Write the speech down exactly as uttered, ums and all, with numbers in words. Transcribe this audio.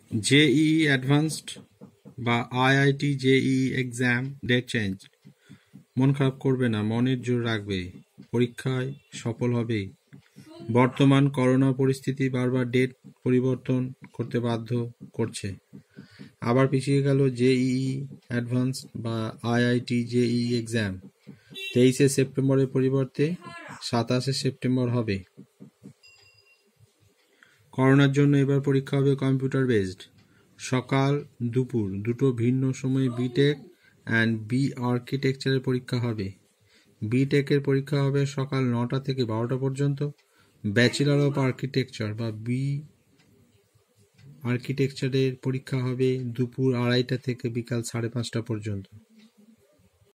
JEE advanced বা IIT JEE exam date change. মন খারাপ করবে না, মনের জোর রাখবে, পরীক্ষায় সফল হবেই। বর্তমান করোনা পরিস্থিতি বারবার ডেট পরিবর্তন করতে বাধ্য করছে। আবার পিছিয়ে গেল জেইই অ্যাডভান্স বা আইআইটি জেইই এক্সাম। তেইশে সেপ্টেম্বরের পরিবর্তে সাতাশে সেপ্টেম্বর হবে। করোনার জন্য এবার পরীক্ষা হবে কম্পিউটার বেসড। সকাল দুপুর দুটো ভিন্ন সময়ে বিটেক অ্যান্ড বি আর্কিটেকচারের পরীক্ষা হবে। বিটেকের পরীক্ষা হবে সকাল নটা থেকে বারোটা পর্যন্ত। ব্যাচেলর অফ আর্কিটেকচার বা বি আর্কিটেকচারের পরীক্ষা হবে দুপুর আড়াইটা থেকে বিকাল সাড়ে পাঁচটা পর্যন্ত।